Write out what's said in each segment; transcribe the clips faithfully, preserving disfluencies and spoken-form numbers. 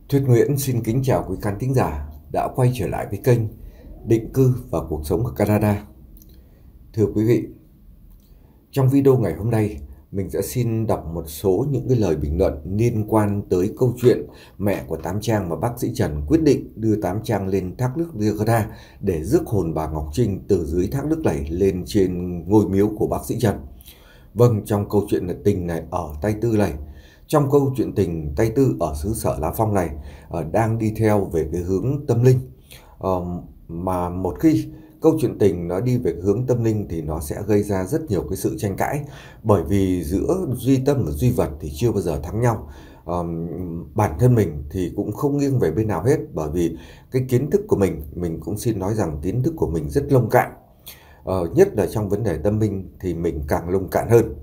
Thuyết Nguyễn xin kính chào quý khán thính giả đã quay trở lại với kênh Định cư và cuộc sống ở Canada. Thưa quý vị, trong video ngày hôm nay, mình sẽ xin đọc một số những cái lời bình luận liên quan tới câu chuyện mẹ của Tám Trang mà bác sĩ Trần quyết định đưa Tám Trang lên thác nước Niagara để rước hồn bà Ngọc Trinh từ dưới thác nước này lên trên ngôi miếu của bác sĩ Trần. Vâng, trong câu chuyện là tình này ở Tay Tư này, trong câu chuyện tình Tay Tư ở xứ sở Lá Phong này uh, đang đi theo về cái hướng tâm linh. Uh, mà một khi câu chuyện tình nó đi về hướng tâm linh thì nó sẽ gây ra rất nhiều cái sự tranh cãi, bởi vì giữa duy tâm và duy vật thì chưa bao giờ thắng nhau. Uh, bản thân mình thì cũng không nghiêng về bên nào hết, bởi vì cái kiến thức của mình, mình cũng xin nói rằng kiến thức của mình rất lông cạn. Uh, nhất là trong vấn đề tâm linh thì mình càng lông cạn hơn.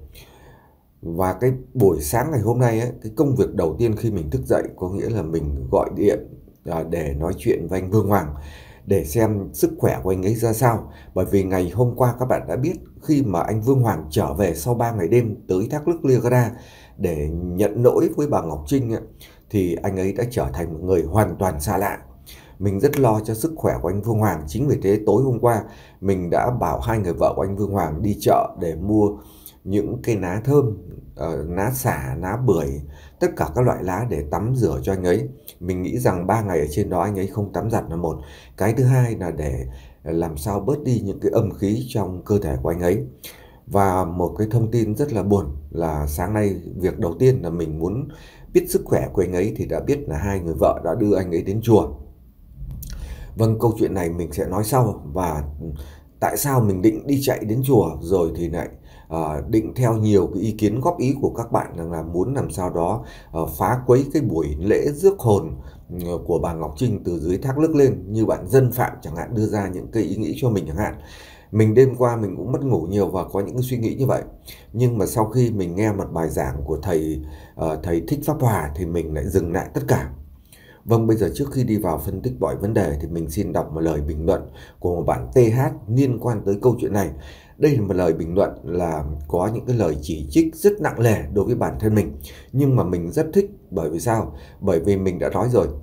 Và cái buổi sáng ngày hôm nay ấy, cái công việc đầu tiên khi mình thức dậy có nghĩa là mình gọi điện à, để nói chuyện với anh Vương Hoàng để xem sức khỏe của anh ấy ra sao. Bởi vì ngày hôm qua các bạn đã biết, khi mà anh Vương Hoàng trở về sau ba ngày đêm tới thác nước Niagara để nhận lỗi với bà Ngọc Trinh ấy, thì anh ấy đã trở thành một người hoàn toàn xa lạ. Mình rất lo cho sức khỏe của anh Vương Hoàng. Chính vì thế tối hôm qua mình đã bảo hai người vợ của anh Vương Hoàng đi chợ để mua những cây lá thơm, uh, lá xả, lá bưởi, tất cả các loại lá để tắm rửa cho anh ấy. Mình nghĩ rằng ba ngày ở trên đó anh ấy không tắm giặt là một. Cái thứ hai là để làm sao bớt đi những cái âm khí trong cơ thể của anh ấy. Và một cái thông tin rất là buồn là sáng nay việc đầu tiên là mình muốn biết sức khỏe của anh ấy thì đã biết là hai người vợ đã đưa anh ấy đến chùa. Vâng, câu chuyện này mình sẽ nói sau. Và tại sao mình định đi chạy đến chùa rồi thì lại à, định theo nhiều cái ý kiến góp ý của các bạn rằng là muốn làm sao đó à, phá quấy cái buổi lễ rước hồn của bà Ngọc Trinh từ dưới thác nước lên, như bạn Dân Phạm chẳng hạn đưa ra những cái ý nghĩ cho mình chẳng hạn. Mình đêm qua mình cũng mất ngủ nhiều và có những cái suy nghĩ như vậy. Nhưng mà sau khi mình nghe một bài giảng của thầy uh, thầy Thích Pháp Hòa thì mình lại dừng lại tất cả. Vâng, bây giờ trước khi đi vào phân tích mọi vấn đề thì mình xin đọc một lời bình luận của một bạn tê hát liên quan tới câu chuyện này. Đây là một lời bình luận là có những cái lời chỉ trích rất nặng nề đối với bản thân mình. Nhưng mà mình rất thích, bởi vì sao? Bởi vì mình đã nói rồi,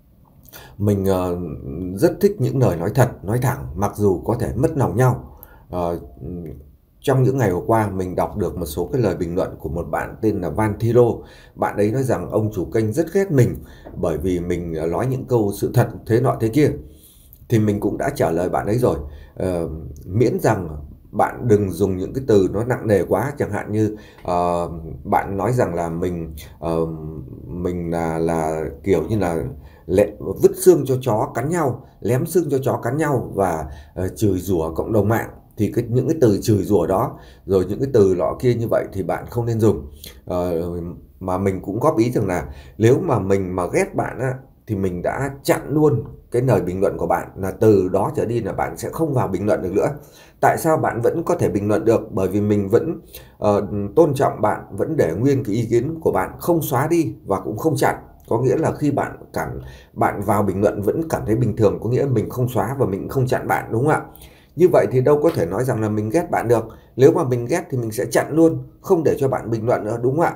mình uh, rất thích những lời nói thật, nói thẳng, mặc dù có thể mất lòng nhau. Uh, Trong những ngày vừa qua mình đọc được một số cái lời bình luận của một bạn tên là Van Thiro. Bạn ấy nói rằng ông chủ kênh rất ghét mình bởi vì mình nói những câu sự thật thế nọ thế kia. Thì mình cũng đã trả lời bạn ấy rồi. Uh, miễn rằng bạn đừng dùng những cái từ nó nặng nề quá, chẳng hạn như uh, bạn nói rằng là mình uh, mình là là kiểu như là lệ, vứt xương cho chó cắn nhau, lém xương cho chó cắn nhau và uh, chửi rủa cộng đồng mạng. Thì cái, những cái từ chửi rủa đó, rồi những cái từ lọ kia như vậy thì bạn không nên dùng. Uh, mà mình cũng góp ý rằng là nếu mà mình mà ghét bạn á, thì mình đã chặn luôn cái lời bình luận của bạn, là từ đó trở đi là bạn sẽ không vào bình luận được nữa. Tại sao bạn vẫn có thể bình luận được? Bởi vì mình vẫn uh, tôn trọng bạn, vẫn để nguyên cái ý kiến của bạn, không xóa đi và cũng không chặn. Có nghĩa là khi bạn cảm bạn vào bình luận vẫn cảm thấy bình thường, có nghĩa là mình không xóa và mình không chặn bạn, đúng không ạ? Như vậy thì đâu có thể nói rằng là mình ghét bạn được. Nếu mà mình ghét thì mình sẽ chặn luôn, không để cho bạn bình luận nữa, đúng không ạ?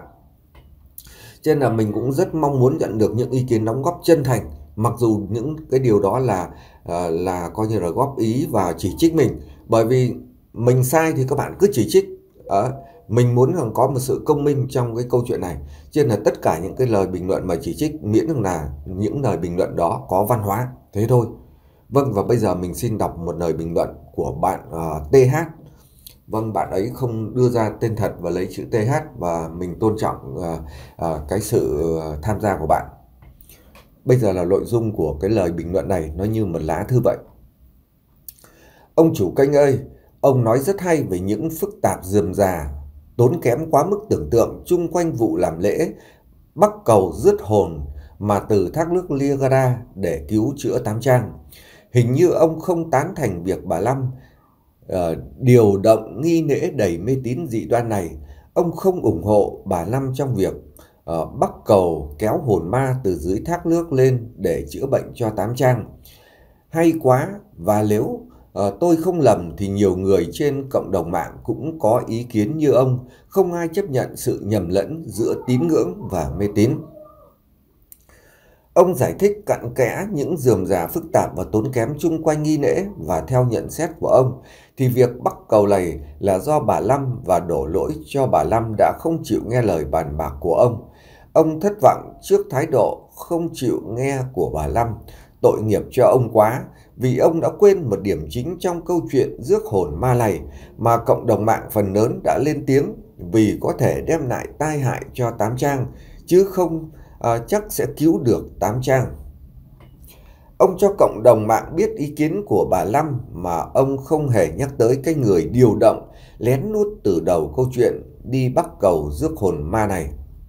Cho nên là mình cũng rất mong muốn nhận được những ý kiến đóng góp chân thành, mặc dù những cái điều đó là uh, là coi như là góp ý và chỉ trích mình. Bởi vì mình sai thì các bạn cứ chỉ trích. uh, Mình muốn rằng có một sự công minh trong cái câu chuyện này. Cho nên là tất cả những cái lời bình luận mà chỉ trích, miễn rằng là những lời bình luận đó có văn hóa, thế thôi. Vâng, và bây giờ mình xin đọc một lời bình luận của bạn uh, tê hát. Vâng, bạn ấy không đưa ra tên thật và lấy chữ tê hát, và mình tôn trọng uh, uh, cái sự tham gia của bạn. Bây giờ là nội dung của cái lời bình luận này, nó như một lá thư vậy. Ông chủ kênh ơi, ông nói rất hay về những phức tạp rườm rà, tốn kém quá mức tưởng tượng chung quanh vụ làm lễ bắc cầu rước hồn mà từ thác nước Niagara để cứu chữa Tám Trang. Hình như ông không tán thành việc bà Lâm uh, điều động nghi lễ đầy mê tín dị đoan này. Ông không ủng hộ bà Lâm trong việc uh, bắc cầu kéo hồn ma từ dưới thác nước lên để chữa bệnh cho Tám Trang. Hay quá, và nếu uh, tôi không lầm thì nhiều người trên cộng đồng mạng cũng có ý kiến như ông, không ai chấp nhận sự nhầm lẫn giữa tín ngưỡng và mê tín. Ông giải thích cặn kẽ những rườm rà phức tạp và tốn kém chung quanh nghi lễ, và theo nhận xét của ông thì việc bắc cầu lầy là do bà Lâm và đổ lỗi cho bà Lâm đã không chịu nghe lời bàn bạc của ông. Ông thất vọng trước thái độ không chịu nghe của bà Lâm. Tội nghiệp cho ông quá, vì ông đã quên một điểm chính trong câu chuyện rước hồn ma này mà cộng đồng mạng phần lớn đã lên tiếng, vì có thể đem lại tai hại cho Tám Trang, chứ không à, chắc sẽ cứu được Tám Trang. Ông cho cộng đồng mạng biết ý kiến của bà Lâm mà ông không hề nhắc tới cái người điều động lén lút từ đầu câu chuyện đi bắc cầu rước hồn ma này.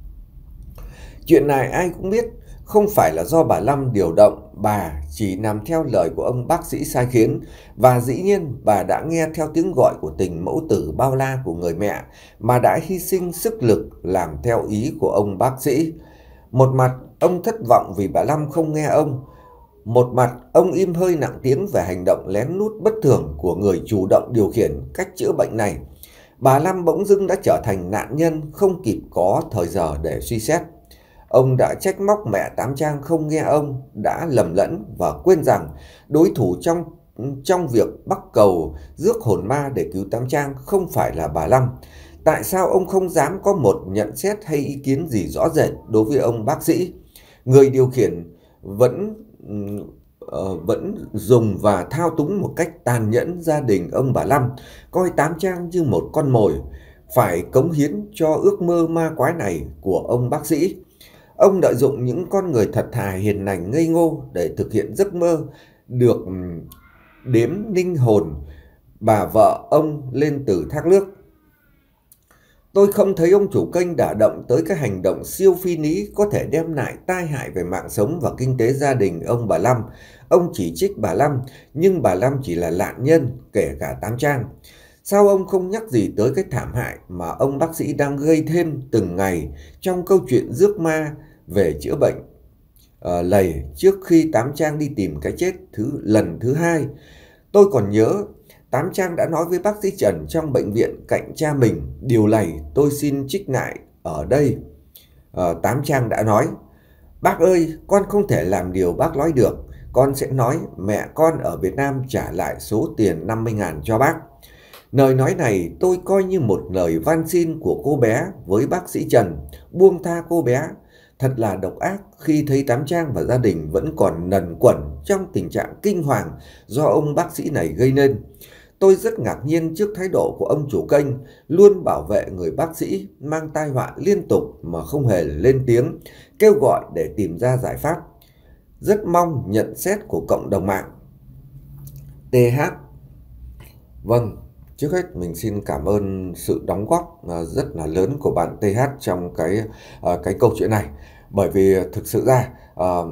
Chuyện này ai cũng biết không phải là do bà Lâm điều động, bà chỉ làm theo lời của ông bác sĩ sai khiến, và dĩ nhiên bà đã nghe theo tiếng gọi của tình mẫu tử bao la của người mẹ mà đã hy sinh sức lực làm theo ý của ông bác sĩ. Một mặt ông thất vọng vì bà Lâm không nghe ông, một mặt ông im hơi nặng tiếng về hành động lén lút bất thường của người chủ động điều khiển cách chữa bệnh này. Bà Lâm bỗng dưng đã trở thành nạn nhân, không kịp có thời giờ để suy xét. Ông đã trách móc mẹ Tám Trang không nghe ông, đã lầm lẫn và quên rằng đối thủ trong trong việc bắc cầu rước hồn ma để cứu Tám Trang không phải là bà Lâm. Tại sao ông không dám có một nhận xét hay ý kiến gì rõ rệt đối với ông bác sĩ? Người điều khiển vẫn uh, vẫn dùng và thao túng một cách tàn nhẫn gia đình ông bà Lâm, coi Tám Trang như một con mồi, phải cống hiến cho ước mơ ma quái này của ông bác sĩ. Ông lợi dụng những con người thật thà hiền lành ngây ngô để thực hiện giấc mơ được đếm linh hồn bà vợ ông lên từ thác nước. Tôi không thấy ông chủ kênh đả động tới các hành động siêu phi lý có thể đem lại tai hại về mạng sống và kinh tế gia đình ông bà Lâm. Ông chỉ trích bà Lâm, nhưng bà Lâm chỉ là nạn nhân, kể cả Tám Trang. Sao ông không nhắc gì tới cái thảm hại mà ông bác sĩ đang gây thêm từng ngày trong câu chuyện rước ma về chữa bệnh uh, lầy trước khi Tám Trang đi tìm cái chết thứ lần thứ hai? Tôi còn nhớ Tám Trang đã nói với bác sĩ Trần trong bệnh viện cạnh cha mình, điều này tôi xin trích lại ở đây. Uh, Tám Trang đã nói: "Bác ơi, con không thể làm điều bác nói được. Con sẽ nói mẹ con ở Việt Nam trả lại số tiền năm mươi ngàn cho bác." Lời nói này tôi coi như một lời van xin của cô bé với bác sĩ Trần, buông tha cô bé. Thật là độc ác khi thấy Tám Trang và gia đình vẫn còn nần quẩn trong tình trạng kinh hoàng do ông bác sĩ này gây nên. Tôi rất ngạc nhiên trước thái độ của ông chủ kênh, luôn bảo vệ người bác sĩ mang tai họa liên tục mà không hề lên tiếng, kêu gọi để tìm ra giải pháp. Rất mong nhận xét của cộng đồng mạng. tê hát. Vâng, trước hết mình xin cảm ơn sự đóng góp rất là lớn của bạn tê hát trong cái cái câu chuyện này. Bởi vì thực sự ra uh,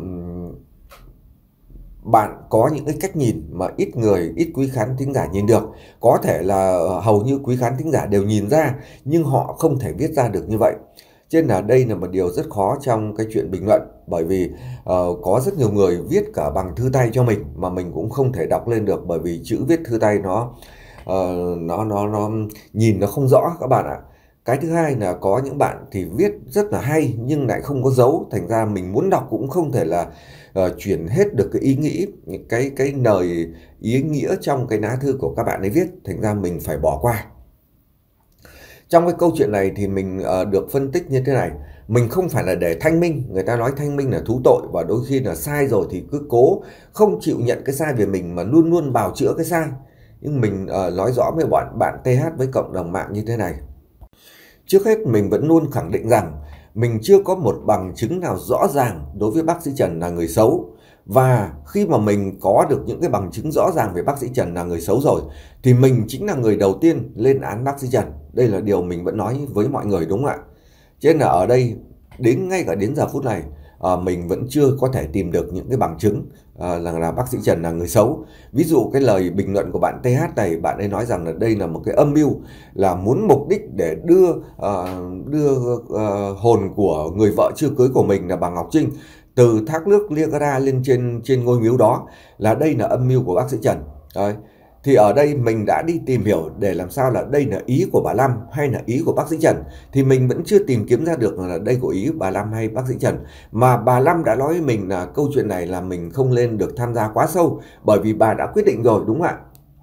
bạn có những cái cách nhìn mà ít người, ít quý khán thính giả nhìn được. Có thể là hầu như quý khán thính giả đều nhìn ra, nhưng họ không thể viết ra được như vậy. Cho nên là đây là một điều rất khó trong cái chuyện bình luận. Bởi vì uh, có rất nhiều người viết cả bằng thư tay cho mình mà mình cũng không thể đọc lên được, bởi vì chữ viết thư tay nó uh, nó nó nó nhìn nó không rõ các bạn ạ. Cái thứ hai là có những bạn thì viết rất là hay nhưng lại không có dấu, thành ra mình muốn đọc cũng không thể là uh, chuyển hết được cái ý nghĩ, cái cái lời ý nghĩa trong cái lá thư của các bạn ấy viết, thành ra mình phải bỏ qua. Trong cái câu chuyện này thì mình uh, được phân tích như thế này. Mình không phải là để thanh minh, người ta nói thanh minh là thú tội, và đôi khi là sai rồi thì cứ cố không chịu nhận cái sai về mình mà luôn luôn bào chữa cái sai. Nhưng mình uh, nói rõ với bọn bạn tê hát với cộng đồng mạng như thế này. Trước hết mình vẫn luôn khẳng định rằng mình chưa có một bằng chứng nào rõ ràng đối với bác sĩ Trần là người xấu. Và khi mà mình có được những cái bằng chứng rõ ràng về bác sĩ Trần là người xấu rồi thì mình chính là người đầu tiên lên án bác sĩ Trần. Đây là điều mình vẫn nói với mọi người, đúng không ạ? Cho nên là ở đây đến ngay cả đến giờ phút này à, mình vẫn chưa có thể tìm được những cái bằng chứng à, là, là bác sĩ Trần là người xấu. Ví dụ cái lời bình luận của bạn tê hát này, bạn ấy nói rằng là đây là một cái âm mưu, là muốn mục đích để đưa à, đưa à, hồn của người vợ chưa cưới của mình là bà Ngọc Trinh từ thác nước Niagara lên trên trên ngôi miếu đó, là đây là âm mưu của bác sĩ Trần. Đấy. Thì ở đây mình đã đi tìm hiểu để làm sao là đây là ý của bà Lâm hay là ý của bác sĩ Trần. Thì mình vẫn chưa tìm kiếm ra được là đây của ý bà Lâm hay bác sĩ Trần. Mà bà Lâm đã nói với mình là câu chuyện này là mình không lên được tham gia quá sâu, bởi vì bà đã quyết định rồi, đúng không ạ?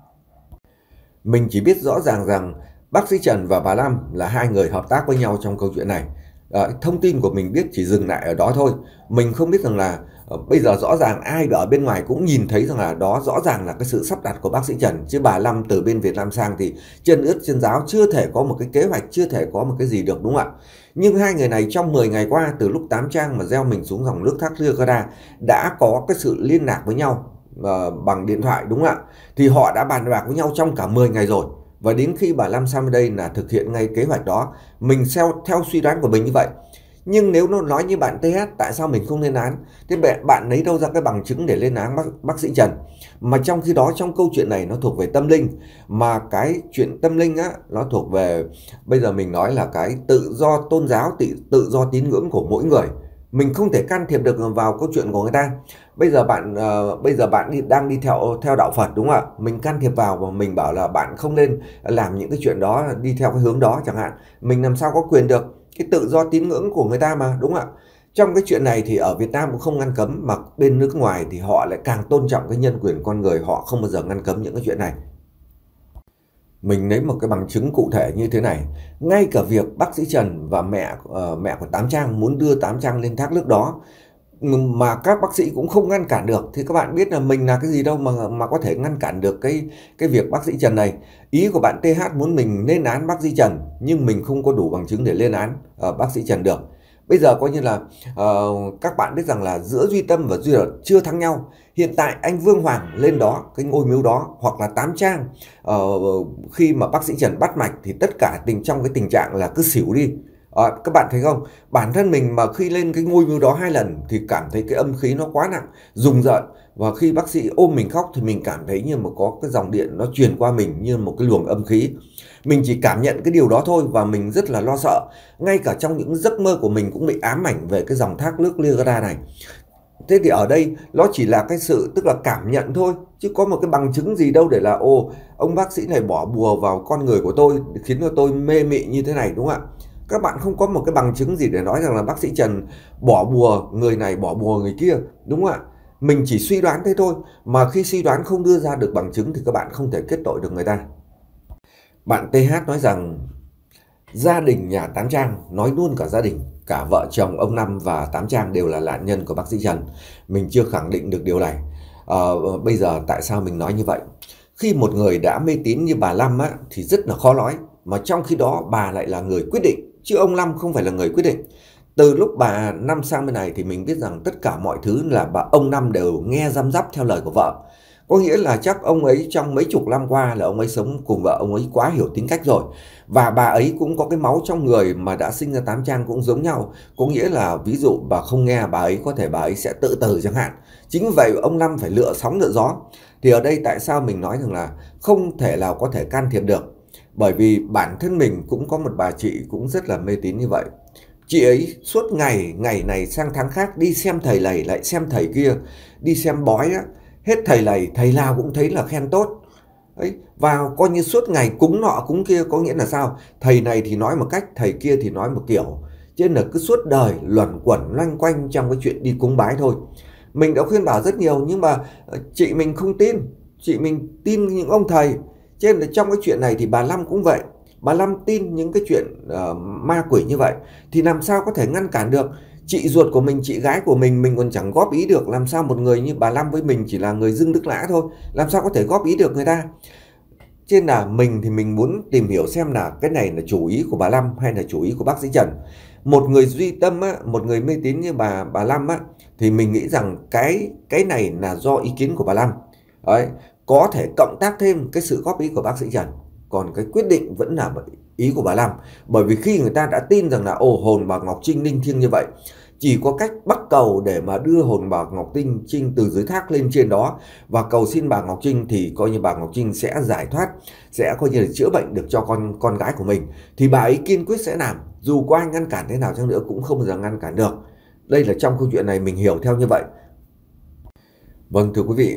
Mình chỉ biết rõ ràng rằng bác sĩ Trần và bà Lâm là hai người hợp tác với nhau trong câu chuyện này. À, thông tin của mình biết chỉ dừng lại ở đó thôi. Mình không biết rằng là uh, bây giờ rõ ràng ai ở bên ngoài cũng nhìn thấy rằng là đó rõ ràng là cái sự sắp đặt của bác sĩ Trần. Chứ bà Lâm từ bên Việt Nam sang thì chân ướt chân ráo, chưa thể có một cái kế hoạch, chưa thể có một cái gì được, đúng không ạ? Nhưng hai người này trong mười ngày qua, từ lúc Tám Trang mà gieo mình xuống dòng nước thác Niagara, đã có cái sự liên lạc với nhau uh, bằng điện thoại, đúng không ạ? Thì họ đã bàn bạc với nhau trong cả mười ngày rồi. Và đến khi bà Lâm sang bên đây là thực hiện ngay kế hoạch đó. Mình theo, theo suy đoán của mình như vậy. Nhưng nếu nó nói như bạn tê hát, tại sao mình không lên án? Thế bạn lấy đâu ra cái bằng chứng để lên án bác, bác sĩ Trần? Mà trong khi đó trong câu chuyện này nó thuộc về tâm linh. Mà cái chuyện tâm linh á, nó thuộc về, bây giờ mình nói là cái tự do tôn giáo, tự, tự do tín ngưỡng của mỗi người. Mình không thể can thiệp được vào câu chuyện của người ta. Bây giờ bạn uh, bây giờ bạn đi, đang đi theo theo đạo Phật, đúng không ạ? Mình can thiệp vào và mình bảo là bạn không nên làm những cái chuyện đó, đi theo cái hướng đó chẳng hạn. Mình làm sao có quyền được? Cái tự do tín ngưỡng của người ta mà, đúng không ạ? Trong cái chuyện này thì ở Việt Nam cũng không ngăn cấm, mà bên nước ngoài thì họ lại càng tôn trọng cái nhân quyền con người, họ không bao giờ ngăn cấm những cái chuyện này. Mình lấy một cái bằng chứng cụ thể như thế này. Ngay cả việc bác sĩ Trần và mẹ uh, mẹ của Tám Trang muốn đưa Tám Trang lên thác nước đó mà các bác sĩ cũng không ngăn cản được, thì các bạn biết là mình là cái gì đâu mà mà có thể ngăn cản được cái cái việc bác sĩ Trần này. Ý của bạn tê hát muốn mình lên án bác sĩ Trần, nhưng mình không có đủ bằng chứng để lên án uh, bác sĩ Trần được. Bây giờ coi như là uh, các bạn biết rằng là giữa Duy Tâm và Duy Luật chưa thắng nhau. Hiện tại anh Vương Hoàng lên đó, cái ngôi miếu đó, hoặc là Tám Trang uh, khi mà bác sĩ Trần bắt mạch thì tất cả tình trong cái tình trạng là cứ xỉu đi. À, các bạn thấy không? Bản thân mình mà khi lên cái ngôi miếu đó hai lần thì cảm thấy cái âm khí nó quá nặng, rùng rợn. Và khi bác sĩ ôm mình khóc thì mình cảm thấy như mà có cái dòng điện nó truyền qua mình như một cái luồng âm khí. Mình chỉ cảm nhận cái điều đó thôi và mình rất là lo sợ. Ngay cả trong những giấc mơ của mình cũng bị ám ảnh về cái dòng thác nước Niagara này. Thế thì ở đây nó chỉ là cái sự tức là cảm nhận thôi, chứ có một cái bằng chứng gì đâu để là ồ, ông bác sĩ này bỏ bùa vào con người của tôi khiến cho tôi mê mị như thế này, đúng không ạ? Các bạn không có một cái bằng chứng gì để nói rằng là bác sĩ Trần bỏ bùa người này, bỏ bùa người kia, đúng không ạ? Mình chỉ suy đoán thế thôi, mà khi suy đoán không đưa ra được bằng chứng thì các bạn không thể kết tội được người ta. Bạn tê hát nói rằng gia đình nhà Tám Trang, nói luôn cả gia đình, cả vợ chồng ông Năm và Tám Trang đều là nạn nhân của bác sĩ Trần. Mình chưa khẳng định được điều này. À, bây giờ tại sao mình nói như vậy? Khi một người đã mê tín như bà Lâm á, thì rất là khó nói. Mà trong khi đó bà lại là người quyết định, chứ ông Lâm không phải là người quyết định. Từ lúc bà Năm sang bên này thì mình biết rằng tất cả mọi thứ là bà ông Năm đều nghe răm rắp theo lời của vợ. Có nghĩa là chắc ông ấy trong mấy chục năm qua là ông ấy sống cùng vợ, ông ấy quá hiểu tính cách rồi. Và bà ấy cũng có cái máu trong người mà đã sinh ra Tám Trang cũng giống nhau. Có nghĩa là ví dụ bà không nghe bà ấy, có thể bà ấy sẽ tự tử chẳng hạn. Chính vì vậy ông Năm phải lựa sóng lựa gió. Thì ở đây tại sao mình nói rằng là không thể nào có thể can thiệp được. Bởi vì bản thân mình cũng có một bà chị cũng rất là mê tín như vậy. Chị ấy suốt ngày, ngày này sang tháng khác đi xem thầy này lại xem thầy kia, đi xem bói á. Hết thầy này, thầy nào cũng thấy là khen tốt. Đấy, và coi như suốt ngày cúng nọ cúng kia, có nghĩa là sao? Thầy này thì nói một cách, thầy kia thì nói một kiểu. Cho nên là cứ suốt đời luẩn quẩn loanh quanh trong cái chuyện đi cúng bái thôi. Mình đã khuyên bảo rất nhiều nhưng mà chị mình không tin. Chị mình tin những ông thầy. Cho nên là trong cái chuyện này thì bà Lâm cũng vậy. Bà Lâm tin những cái chuyện uh, ma quỷ như vậy. Thì làm sao có thể ngăn cản được? Chị ruột của mình, chị gái của mình, mình còn chẳng góp ý được. Làm sao một người như bà Lâm với mình chỉ là người dưng đức lã thôi, làm sao có thể góp ý được người ta? Trên là mình thì mình muốn tìm hiểu xem là cái này là chủ ý của bà Lâm hay là chủ ý của bác sĩ Trần. Một người duy tâm á, một người mê tín như bà bà Lâm á, thì mình nghĩ rằng cái cái này là do ý kiến của bà Lâm. Đấy, có thể cộng tác thêm cái sự góp ý của bác sĩ Trần. Còn cái quyết định vẫn là ý của bà Lâm. Bởi vì khi người ta đã tin rằng là ồ, hồn bà Ngọc Trinh linh thiêng như vậy, chỉ có cách bắt cầu để mà đưa hồn bà Ngọc Trinh Trinh từ dưới thác lên trên đó và cầu xin bà Ngọc Trinh, thì coi như bà Ngọc Trinh sẽ giải thoát, sẽ coi như là chữa bệnh được cho con con gái của mình. Thì bà ấy kiên quyết sẽ làm, dù có ai ngăn cản thế nào chăng nữa cũng không bao giờ ngăn cản được. Đây là trong câu chuyện này mình hiểu theo như vậy. Vâng, thưa quý vị,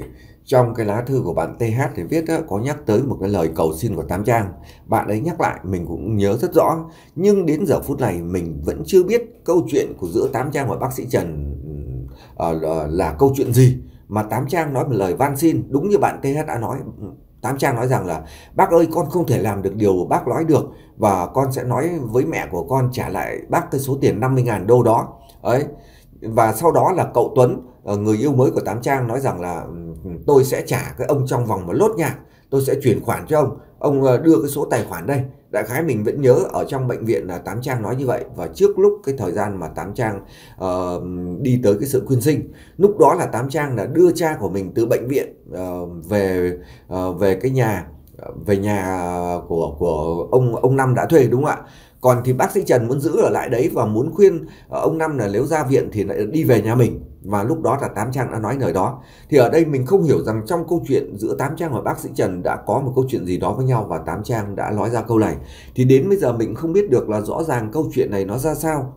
Trong cái lá thư của bạn tê hát thì viết á, có nhắc tới một cái lời cầu xin của Tám Trang. Bạn ấy nhắc lại mình cũng nhớ rất rõ. Nhưng đến giờ phút này mình vẫn chưa biết câu chuyện của giữa Tám Trang và bác sĩ Trần uh, là câu chuyện gì. Mà Tám Trang nói một lời van xin, đúng như bạn tê hát đã nói. Tám Trang nói rằng là bác ơi, con không thể làm được điều bác nói được, và con sẽ nói với mẹ của con trả lại bác cái số tiền năm mươi ngàn đô đó. Ấy. Và sau đó là cậu Tuấn, người yêu mới của Tám Trang, nói rằng là tôi sẽ trả cái ông trong vòng một lốt nhạc, tôi sẽ chuyển khoản cho ông, ông đưa cái số tài khoản đây. Đại khái mình vẫn nhớ ở trong bệnh viện là Tám Trang nói như vậy. Và trước lúc cái thời gian mà Tám Trang uh, đi tới cái sự quyên sinh, lúc đó là Tám Trang là đưa cha của mình từ bệnh viện uh, về uh, về cái nhà về nhà của của ông ông Năm đã thuê, đúng không ạ? Còn thì bác sĩ Trần muốn giữ ở lại đấy và muốn khuyên ông Năm là nếu ra viện thì lại đi về nhà mình. Và lúc đó là Tám Trang đã nói lời đó. Thì ở đây mình không hiểu rằng trong câu chuyện giữa Tám Trang và bác sĩ Trần đã có một câu chuyện gì đó với nhau, và Tám Trang đã nói ra câu này. Thì đến bây giờ mình không biết được là rõ ràng câu chuyện này nó ra sao.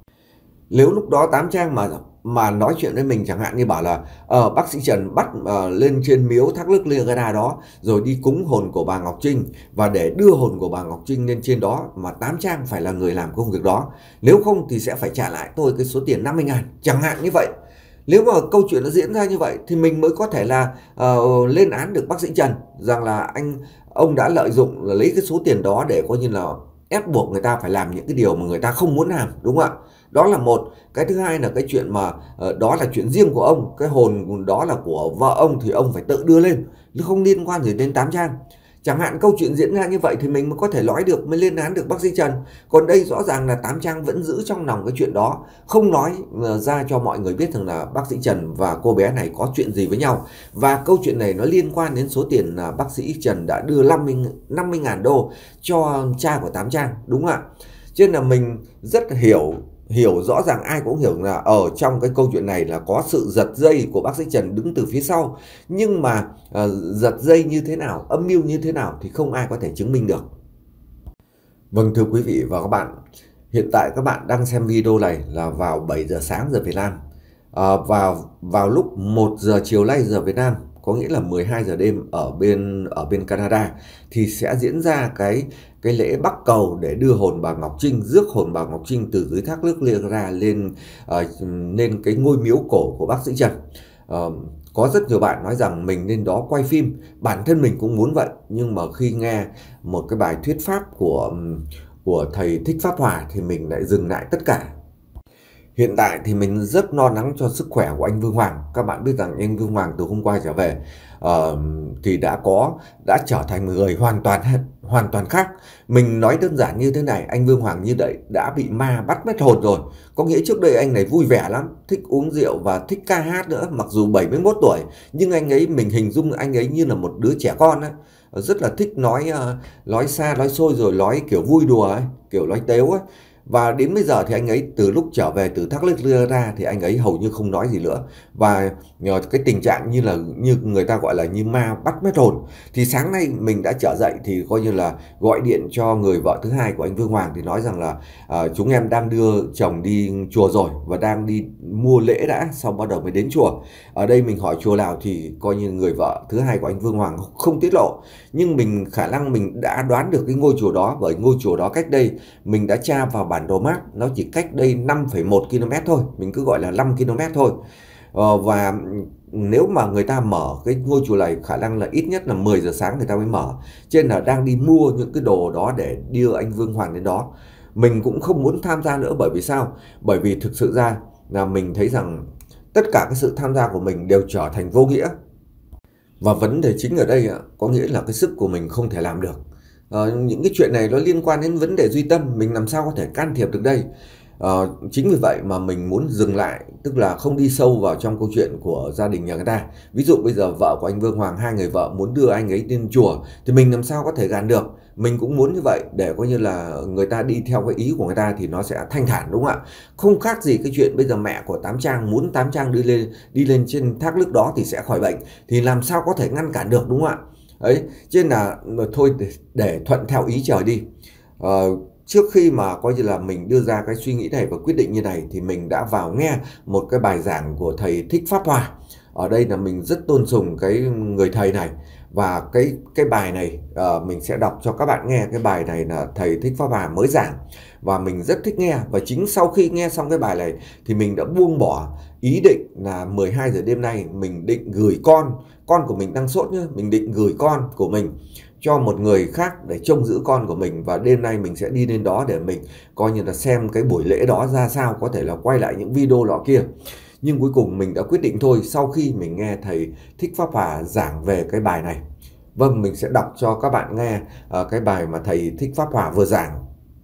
Nếu lúc đó Tám Trang mà mà nói chuyện với mình chẳng hạn như bảo là uh, bác sĩ Trần bắt uh, lên trên miếu thác nước Niagara đó rồi đi cúng hồn của bà Ngọc Trinh, và để đưa hồn của bà Ngọc Trinh lên trên đó mà Tám Trang phải là người làm công việc đó, nếu không thì sẽ phải trả lại tôi cái số tiền năm mươi ngàn chẳng hạn như vậy. Nếu mà câu chuyện nó diễn ra như vậy thì mình mới có thể là uh, lên án được bác sĩ Trần rằng là anh ông đã lợi dụng là lấy cái số tiền đó để coi như là ép buộc người ta phải làm những cái điều mà người ta không muốn làm, đúng không ạ? Đó là một. Cái thứ hai là cái chuyện mà uh, đó là chuyện riêng của ông, cái hồn đó là của vợ ông thì ông phải tự đưa lên, nó không liên quan gì đến Tám Trang. Chẳng hạn câu chuyện diễn ra như vậy thì mình mới có thể nói được, mới lên án được bác sĩ Trần. Còn đây rõ ràng là Tám Trang vẫn giữ trong lòng cái chuyện đó, không nói ra cho mọi người biết rằng là bác sĩ Trần và cô bé này có chuyện gì với nhau. Và câu chuyện này nó liên quan đến số tiền là bác sĩ Trần đã đưa năm mươi ngàn đô cho cha của Tám Trang, đúng không ạ? Cho nên là mình rất hiểu hiểu rõ ràng, ai cũng hiểu là ở trong cái câu chuyện này là có sự giật dây của bác sĩ Trần đứng từ phía sau. Nhưng mà uh, giật dây như thế nào, âm mưu như thế nào thì không ai có thể chứng minh được. Vâng, thưa quý vị và các bạn, hiện tại các bạn đang xem video này là vào bảy giờ sáng giờ Việt Nam. À, vào vào lúc một giờ chiều nay giờ Việt Nam, có nghĩa là mười hai giờ đêm ở bên ở bên Canada, thì sẽ diễn ra cái cái lễ bắc cầu để đưa hồn bà Ngọc Trinh, rước hồn bà Ngọc Trinh từ dưới thác nước Niagara lên uh, lên cái ngôi miếu cổ của bác sĩ Trần. Uh, có rất nhiều bạn nói rằng mình lên đó quay phim, bản thân mình cũng muốn vậy, nhưng mà khi nghe một cái bài thuyết pháp của của thầy Thích Pháp Hòa thì mình lại dừng lại tất cả. Hiện tại thì mình rất lo lắng cho sức khỏe của anh Vương Hoàng. Các bạn biết rằng anh Vương Hoàng từ hôm qua trở về uh, thì đã có đã trở thành một người hoàn toàn hoàn toàn khác. Mình nói đơn giản như thế này, anh Vương Hoàng như vậy đã bị ma bắt mất hồn rồi. Có nghĩa trước đây anh này vui vẻ lắm, thích uống rượu và thích ca hát nữa. Mặc dù bảy mươi mốt tuổi nhưng anh ấy, mình hình dung anh ấy như là một đứa trẻ con ấy. Rất là thích nói uh, nói xa nói xôi, rồi nói kiểu vui đùa ấy, kiểu nói tếu ấy. Và đến bây giờ thì anh ấy từ lúc trở về từ thác nước Niagara thì anh ấy hầu như không nói gì nữa. Và nhờ cái tình trạng như là như người ta gọi là như ma bắt mất hồn. Thì sáng nay mình đã trở dậy thì coi như là gọi điện cho người vợ thứ hai của anh Vương Hoàng, thì nói rằng là uh, chúng em đang đưa chồng đi chùa rồi và đang đi mua lễ đã, xong bắt đầu mới đến chùa. Ở đây mình hỏi chùa nào thì coi như người vợ thứ hai của anh Vương Hoàng không tiết lộ. Nhưng mình khả năng mình đã đoán được cái ngôi chùa đó, bởi ngôi chùa đó cách đây mình đã tra vào bản đồ map, nó chỉ cách đây năm phẩy một ki lô mét thôi, mình cứ gọi là năm ki lô mét thôi. ờ, Và nếu mà người ta mở cái ngôi chùa này khả năng là ít nhất là mười giờ sáng người ta mới mở. Cho nên là đang đi mua những cái đồ đó để đưa anh Vương Hoàng đến đó. Mình cũng không muốn tham gia nữa, bởi vì sao? Bởi vì thực sự ra là mình thấy rằng tất cả cái sự tham gia của mình đều trở thành vô nghĩa. Và vấn đề chính ở đây có nghĩa là cái sức của mình không thể làm được. À, những cái chuyện này nó liên quan đến vấn đề duy tâm, mình làm sao có thể can thiệp được đây. À, chính vì vậy mà mình muốn dừng lại, tức là không đi sâu vào trong câu chuyện của gia đình nhà người ta. Ví dụ bây giờ vợ của anh Vương Hoàng, hai người vợ muốn đưa anh ấy đến chùa thì mình làm sao có thể gàn được. Mình cũng muốn như vậy để coi như là người ta đi theo cái ý của người ta thì nó sẽ thanh thản, đúng không ạ? Không khác gì cái chuyện bây giờ mẹ của Tám Trang muốn Tám Trang đi lên đi lên trên thác nước đó thì sẽ khỏi bệnh, thì làm sao có thể ngăn cản được, đúng không ạ? Ấy, cho nên là thôi để, để thuận theo ý trời đi. Ờ, trước khi mà coi như là mình đưa ra cái suy nghĩ này và quyết định như này thì mình đã vào nghe một cái bài giảng của thầy Thích Pháp Hòa. Ở đây là mình rất tôn sùng cái người thầy này, và cái cái bài này uh, mình sẽ đọc cho các bạn nghe. Cái bài này là thầy Thích Pháp Hòa mới giảng và mình rất thích nghe, và chính sau khi nghe xong cái bài này thì mình đã buông bỏ ý định là mười hai giờ đêm nay mình định gửi con con của mình đang sốt nhá, mình định gửi con của mình cho một người khác để trông giữ con của mình, và đêm nay mình sẽ đi lên đó để mình coi như là xem cái buổi lễ đó ra sao, có thể là quay lại những video lọ kia. Nhưng cuối cùng mình đã quyết định thôi, sau khi mình nghe thầy Thích Pháp Hòa giảng về cái bài này. Vâng, mình sẽ đọc cho các bạn nghe uh, cái bài mà thầy Thích Pháp Hòa vừa giảng.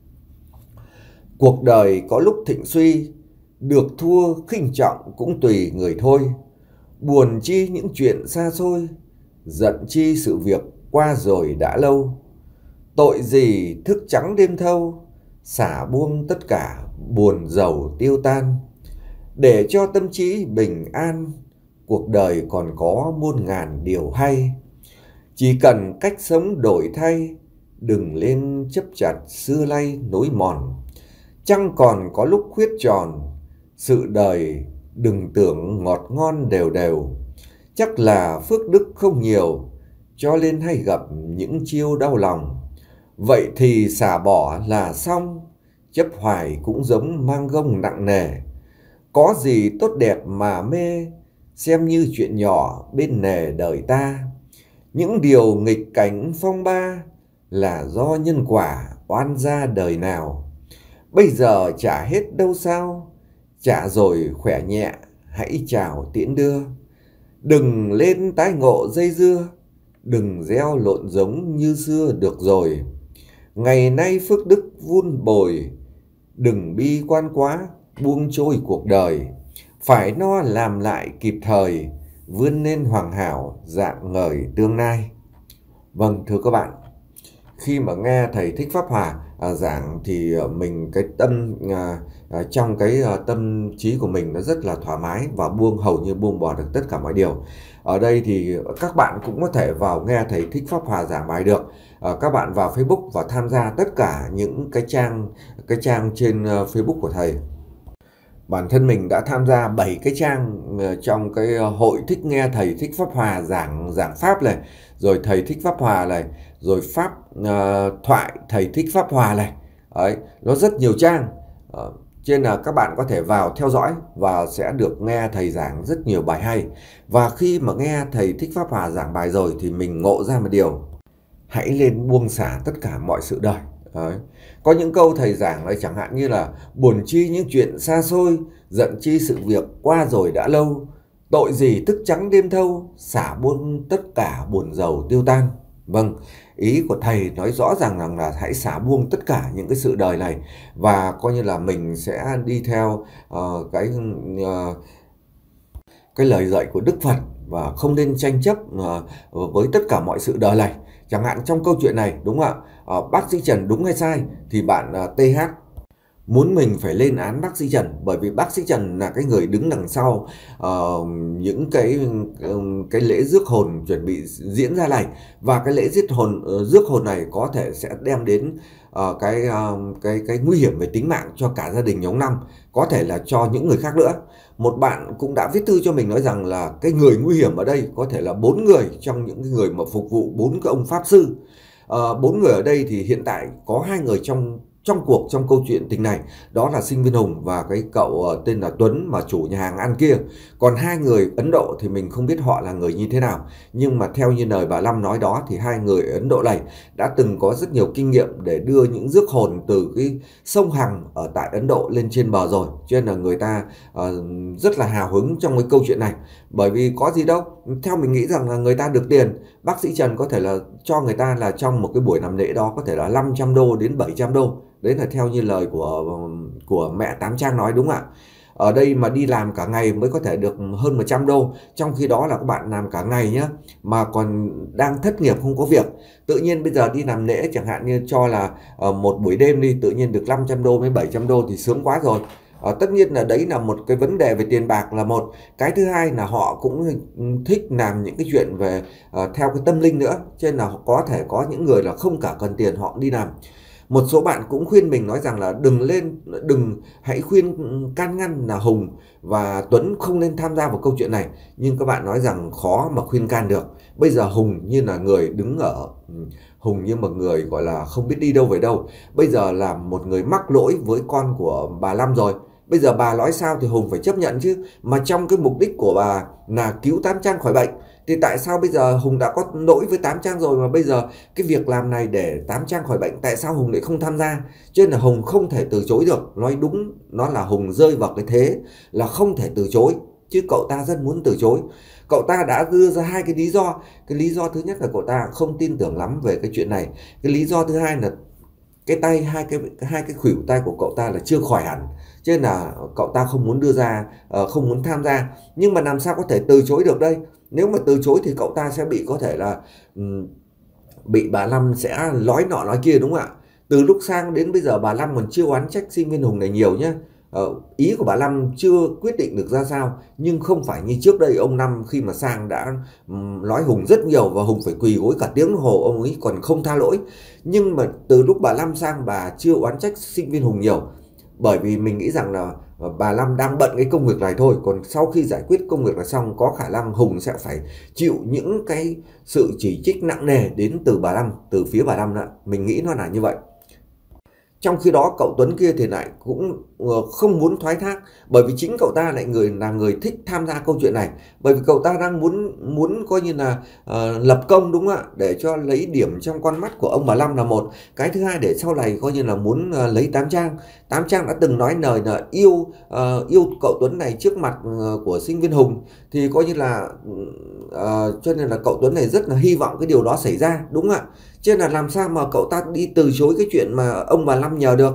Cuộc đời có lúc thịnh suy, được thua khinh trọng cũng tùy người thôi. Buồn chi những chuyện xa xôi, giận chi sự việc qua rồi đã lâu. Tội gì thức trắng đêm thâu, xả buông tất cả buồn rầu tiêu tan. Để cho tâm trí bình an, cuộc đời còn có muôn ngàn điều hay. Chỉ cần cách sống đổi thay, đừng lên chấp chặt xưa nay nối mòn. Chẳng còn có lúc khuyết tròn, sự đời đừng tưởng ngọt ngon đều đều. Chắc là phước đức không nhiều, cho nên hay gặp những chiêu đau lòng. Vậy thì xả bỏ là xong, chấp hoài cũng giống mang gông nặng nề. Có gì tốt đẹp mà mê, xem như chuyện nhỏ bên nề đời ta. Những điều nghịch cảnh phong ba là do nhân quả oan gia đời nào. Bây giờ trả hết đâu sao, trả rồi khỏe nhẹ, hãy chào tiễn đưa. Đừng lên tái ngộ dây dưa, đừng gieo lộn giống như xưa được rồi. Ngày nay phước đức vun bồi, đừng bi quan quá, buông trôi cuộc đời. Phải no làm lại kịp thời, vươn lên hoàng hảo dạng ngời tương lai. Vâng, thưa các bạn, khi mà nghe thầy Thích Pháp Hòa à, giảng thì mình cái tâm à, à, trong cái à, tâm trí của mình nó rất là thoải mái và buông hầu như buông bỏ được tất cả mọi điều. Ở đây thì các bạn cũng có thể vào nghe thầy Thích Pháp Hòa giảng bài được. À, các bạn vào Facebook và tham gia tất cả những cái trang cái trang trên uh, Facebook của thầy. Bản thân mình đã tham gia bảy cái trang uh, trong cái uh, hội thích nghe thầy Thích Pháp Hòa giảng giảng pháp này, rồi thầy Thích Pháp Hòa này, rồi pháp uh, thoại thầy Thích Pháp Hòa này. Đấy, nó rất nhiều trang. Uh, Cho nên là các bạn có thể vào theo dõi và sẽ được nghe thầy giảng rất nhiều bài hay. Và khi mà nghe thầy Thích Pháp Hòa giảng bài rồi thì mình ngộ ra một điều: hãy lên buông xả tất cả mọi sự đời. Đấy. Có những câu thầy giảng ấy chẳng hạn như là buồn chi những chuyện xa xôi, giận chi sự việc qua rồi đã lâu. Tội gì thức trắng đêm thâu, xả buông tất cả buồn rầu tiêu tan. Vâng, ý của thầy nói rõ ràng rằng là hãy xả buông tất cả những cái sự đời này, và coi như là mình sẽ đi theo uh, cái uh, cái lời dạy của Đức Phật, và không nên tranh chấp uh, với tất cả mọi sự đời này. Chẳng hạn trong câu chuyện này, đúng không ạ, uh, bác sĩ Trần đúng hay sai thì bạn uh, tê hát muốn mình phải lên án bác sĩ Trần, bởi vì bác sĩ Trần là cái người đứng đằng sau uh, những cái um, cái lễ rước hồn chuẩn bị diễn ra này, và cái lễ giết hồn uh, rước hồn này có thể sẽ đem đến uh, cái uh, cái cái nguy hiểm về tính mạng cho cả gia đình nhóm năm, có thể là cho những người khác nữa. Một bạn cũng đã viết thư cho mình nói rằng là cái người nguy hiểm ở đây có thể là bốn người trong những người mà phục vụ bốn cái ông pháp sư. Bốn uh, người ở đây thì hiện tại có hai người trong trong cuộc trong câu chuyện tình này, đó là Sinh Viên Hùng và cái cậu uh, tên là Tuấn mà chủ nhà hàng ăn kia. Còn hai người Ấn Độ thì mình không biết họ là người như thế nào, nhưng mà theo như lời bà Lâm nói đó thì hai người Ấn Độ này đã từng có rất nhiều kinh nghiệm để đưa những rước hồn từ cái sông Hằng ở tại Ấn Độ lên trên bờ rồi, cho nên là người ta uh, rất là hào hứng trong cái câu chuyện này. Bởi vì có gì đâu, theo mình nghĩ rằng là người ta được tiền, bác sĩ Trần có thể là cho người ta là trong một cái buổi làm lễ đó có thể là năm trăm đô đến bảy trăm đô. Đấy là theo như lời của của mẹ Tám Trang nói, đúng không ạ? Ở đây mà đi làm cả ngày mới có thể được hơn một trăm đô, trong khi đó là các bạn làm cả ngày nhá, mà còn đang thất nghiệp không có việc. Tự nhiên bây giờ đi làm lễ chẳng hạn như cho là uh, một buổi đêm đi, tự nhiên được năm trăm đô với bảy trăm đô thì sướng quá rồi. Uh, tất nhiên là đấy là một cái vấn đề về tiền bạc là một. Cái thứ hai là họ cũng thích làm những cái chuyện về uh, theo cái tâm linh nữa, cho nên là có thể có những người là không cả cần tiền họ đi làm. Một số bạn cũng khuyên mình nói rằng là đừng lên, đừng hãy khuyên can ngăn là Hùng và Tuấn không nên tham gia vào câu chuyện này. Nhưng các bạn nói rằng khó mà khuyên can được. Bây giờ Hùng như là người đứng ở, Hùng như một người gọi là không biết đi đâu về đâu. Bây giờ là một người mắc lỗi với con của bà Lâm rồi. Bây giờ bà nói sao thì Hùng phải chấp nhận chứ. Mà trong cái mục đích của bà là cứu Tám Trang khỏi bệnh, thì tại sao bây giờ Hùng đã có lỗi với Tám Trang rồi mà bây giờ cái việc làm này để Tám Trang khỏi bệnh, tại sao Hùng lại không tham gia? Cho nên là Hùng không thể từ chối được. Nói đúng, nó là Hùng rơi vào cái thế là không thể từ chối. Chứ cậu ta rất muốn từ chối. Cậu ta đã đưa ra hai cái lý do. Cái lý do thứ nhất là cậu ta không tin tưởng lắm về cái chuyện này. Cái lý do thứ hai là cái tay, hai cái hai cái khuỷu tay của cậu ta là chưa khỏi hẳn, cho nên là cậu ta không muốn đưa ra, không muốn tham gia. Nhưng mà làm sao có thể từ chối được đây? Nếu mà từ chối thì cậu ta sẽ bị, có thể là bị bà Lâm sẽ nói nọ nói kia, đúng không ạ? Từ lúc sang đến bây giờ bà Lâm còn chưa oán trách sinh viên Hùng này nhiều nhé. Ờ, ý của bà Lâm chưa quyết định được ra sao, nhưng không phải như trước đây ông Năm khi mà sang đã um, nói Hùng rất nhiều và Hùng phải quỳ gối cả tiếng đồng hồ ông ấy còn không tha lỗi. Nhưng mà từ lúc bà Lâm sang bà chưa oán trách sinh viên Hùng nhiều, bởi vì mình nghĩ rằng là bà Lâm đang bận cái công việc này thôi. Còn sau khi giải quyết công việc này xong, có khả năng Hùng sẽ phải chịu những cái sự chỉ trích nặng nề đến từ bà Lâm, từ phía bà Lâm đó. Mình nghĩ nó là như vậy. Trong khi đó cậu Tuấn kia thì lại cũng không muốn thoái thác, bởi vì chính cậu ta lại người là người thích tham gia câu chuyện này, bởi vì cậu ta đang muốn muốn coi như là uh, lập công, đúng không ạ, để cho lấy điểm trong con mắt của ông bà Lâm là một. Cái thứ hai để sau này coi như là muốn uh, lấy Tám Trang. Tám Trang đã từng nói lời là yêu uh, yêu cậu Tuấn này trước mặt uh, của sinh viên Hùng, thì coi như là uh, cho nên là cậu Tuấn này rất là hy vọng cái điều đó xảy ra, đúng không ạ? Chứ là làm sao mà cậu ta đi từ chối cái chuyện mà ông bà Lâm nhờ được.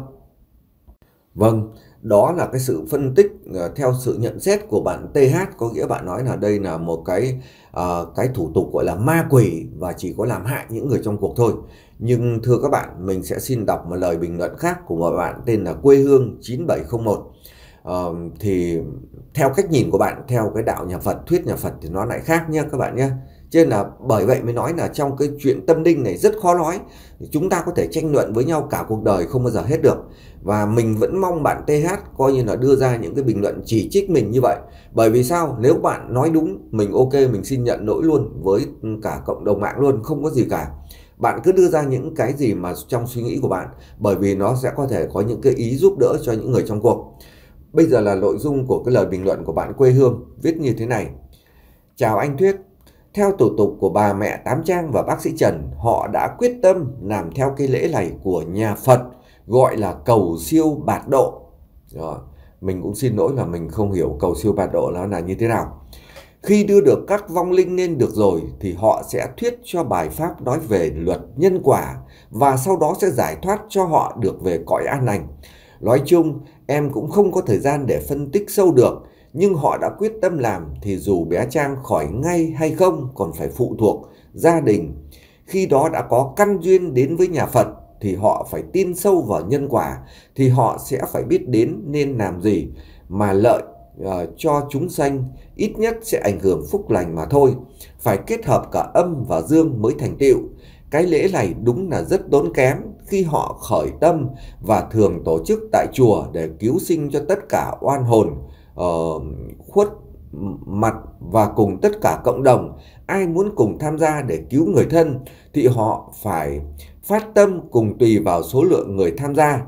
Vâng, đó là cái sự phân tích uh, theo sự nhận xét của bạn tê hát, có nghĩa bạn nói là đây là một cái uh, cái thủ tục gọi là ma quỷ và chỉ có làm hại những người trong cuộc thôi. Nhưng thưa các bạn, mình sẽ xin đọc một lời bình luận khác của một bạn tên là Quê Hương chín bảy không một. Uh, thì theo cách nhìn của bạn, theo cái đạo nhà Phật, thuyết nhà Phật thì nó lại khác nha các bạn nhé. Cho nên là bởi vậy mới nói là trong cái chuyện tâm linh này rất khó nói. Chúng ta có thể tranh luận với nhau cả cuộc đời không bao giờ hết được. Và mình vẫn mong bạn tê hát coi như là đưa ra những cái bình luận chỉ trích mình như vậy. Bởi vì sao? Nếu bạn nói đúng, mình ok, mình xin nhận lỗi luôn với cả cộng đồng mạng luôn, không có gì cả. Bạn cứ đưa ra những cái gì mà trong suy nghĩ của bạn, bởi vì nó sẽ có thể có những cái ý giúp đỡ cho những người trong cuộc. Bây giờ là nội dung của cái lời bình luận của bạn Quê Hương, viết như thế này. Chào anh Thuyết. Theo thủ tục của bà mẹ Tám Trang và bác sĩ Trần, họ đã quyết tâm làm theo cái lễ này của nhà Phật, gọi là cầu siêu bạt độ. Rồi, mình cũng xin lỗi là mình không hiểu cầu siêu bạt độ nó là như thế nào. Khi đưa được các vong linh lên được rồi thì họ sẽ thuyết cho bài pháp nói về luật nhân quả và sau đó sẽ giải thoát cho họ được về cõi an lành. Nói chung, em cũng không có thời gian để phân tích sâu được, nhưng họ đã quyết tâm làm thì dù bé Trang khỏi ngay hay không còn phải phụ thuộc gia đình. Khi đó đã có căn duyên đến với nhà Phật thì họ phải tin sâu vào nhân quả, thì họ sẽ phải biết đến nên làm gì mà lợi uh, cho chúng sanh, ít nhất sẽ ảnh hưởng phúc lành mà thôi. Phải kết hợp cả âm và dương mới thành tựu. Cái lễ này đúng là rất tốn kém khi họ khởi tâm và thường tổ chức tại chùa để cứu sinh cho tất cả oan hồn uh, khuất mặt và cùng tất cả cộng đồng. Ai muốn cùng tham gia để cứu người thân thì họ phải phát tâm cùng tùy vào số lượng người tham gia.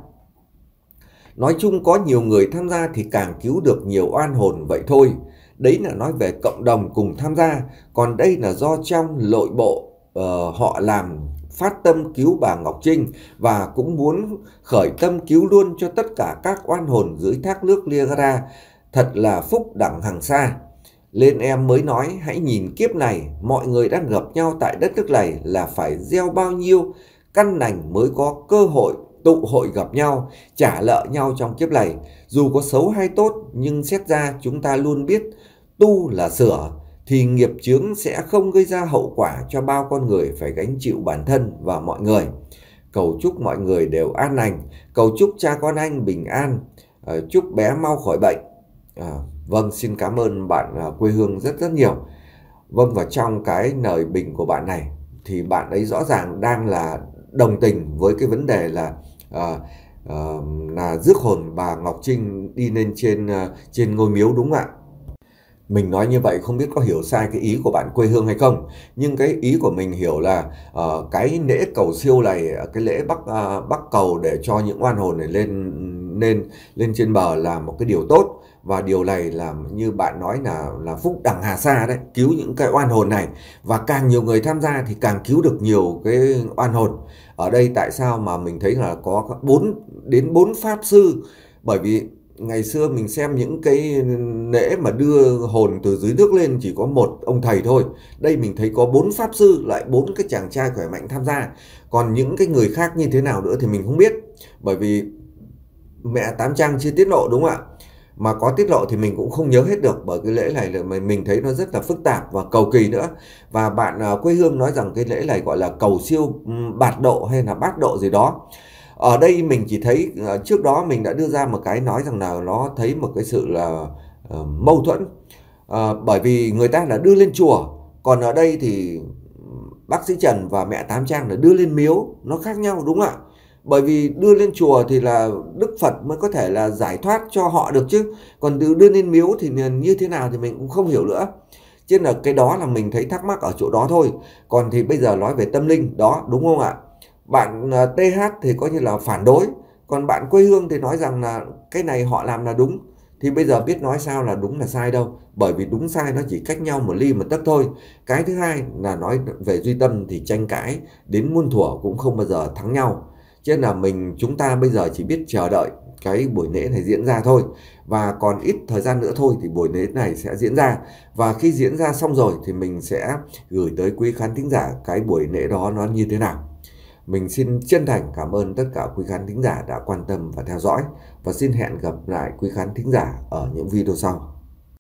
Nói chung có nhiều người tham gia thì càng cứu được nhiều oan hồn vậy thôi. Đấy là nói về cộng đồng cùng tham gia. Còn đây là do trong nội bộ uh, họ làm phát tâm cứu bà Ngọc Trinh và cũng muốn khởi tâm cứu luôn cho tất cả các oan hồn dưới thác nước Niagara. Thật là phúc đẳng hàng xa. Lên em mới nói hãy nhìn kiếp này, mọi người đang gặp nhau tại đất nước này là phải gieo bao nhiêu căn lành mới có cơ hội tụ hội gặp nhau, trả nợ nhau trong kiếp này. Dù có xấu hay tốt, nhưng xét ra chúng ta luôn biết tu là sửa, thì nghiệp chướng sẽ không gây ra hậu quả cho bao con người phải gánh chịu bản thân và mọi người. Cầu chúc mọi người đều an lành, cầu chúc cha con anh bình an, chúc bé mau khỏi bệnh. À, vâng, xin cảm ơn bạn uh, Quê Hương rất rất nhiều. Vâng, và trong cái lời bình của bạn này thì bạn ấy rõ ràng đang là đồng tình với cái vấn đề là à, à, là rước hồn bà Ngọc Trinh đi lên trên à, trên ngôi miếu, đúng không ạ? Mình nói như vậy không biết có hiểu sai cái ý của bạn quê hương hay không, nhưng cái ý của mình hiểu là uh, cái lễ cầu siêu này, cái lễ bắc uh, bắc cầu để cho những oan hồn này lên lên lên trên bờ là một cái điều tốt, và điều này là như bạn nói là là phúc đằng hà sa đấy, cứu những cái oan hồn này, và càng nhiều người tham gia thì càng cứu được nhiều cái oan hồn. Ở đây tại sao mà mình thấy là có bốn đến bốn pháp sư, bởi vì ngày xưa mình xem những cái lễ mà đưa hồn từ dưới nước lên chỉ có một ông thầy thôi. Đây mình thấy có bốn pháp sư, lại bốn cái chàng trai khỏe mạnh tham gia. Còn những cái người khác như thế nào nữa thì mình không biết, bởi vì mẹ Tám Trang chưa tiết lộ, đúng không ạ? Mà có tiết lộ thì mình cũng không nhớ hết được, bởi cái lễ này là mình thấy nó rất là phức tạp và cầu kỳ nữa. Và bạn quê hương nói rằng cái lễ này gọi là cầu siêu bạt độ hay là bát độ gì đó. Ở đây mình chỉ thấy trước đó mình đã đưa ra một cái nói rằng là nó thấy một cái sự là uh, mâu thuẫn, uh, bởi vì người ta là đưa lên chùa, còn ở đây thì bác sĩ Trần và mẹ Tám Trang là đưa lên miếu, nó khác nhau, đúng không ạ? Bởi vì đưa lên chùa thì là Đức Phật mới có thể là giải thoát cho họ được chứ, còn đưa lên miếu thì như thế nào thì mình cũng không hiểu nữa. Chứ là cái đó là mình thấy thắc mắc ở chỗ đó thôi. Còn thì bây giờ nói về tâm linh đó, đúng không ạ? Bạn tê hát thì coi như là phản đối, còn bạn quê hương thì nói rằng là cái này họ làm là đúng. Thì bây giờ biết nói sao là đúng là sai đâu, bởi vì đúng sai nó chỉ cách nhau một ly một tấc thôi. Cái thứ hai là nói về duy tâm thì tranh cãi đến muôn thuở cũng không bao giờ thắng nhau. Cho nên là mình chúng ta bây giờ chỉ biết chờ đợi cái buổi lễ này diễn ra thôi. Và còn ít thời gian nữa thôi thì buổi lễ này sẽ diễn ra. Và khi diễn ra xong rồi thì mình sẽ gửi tới quý khán thính giả cái buổi lễ đó nó như thế nào. Mình xin chân thành cảm ơn tất cả quý khán thính giả đã quan tâm và theo dõi. Và xin hẹn gặp lại quý khán thính giả ở những video sau.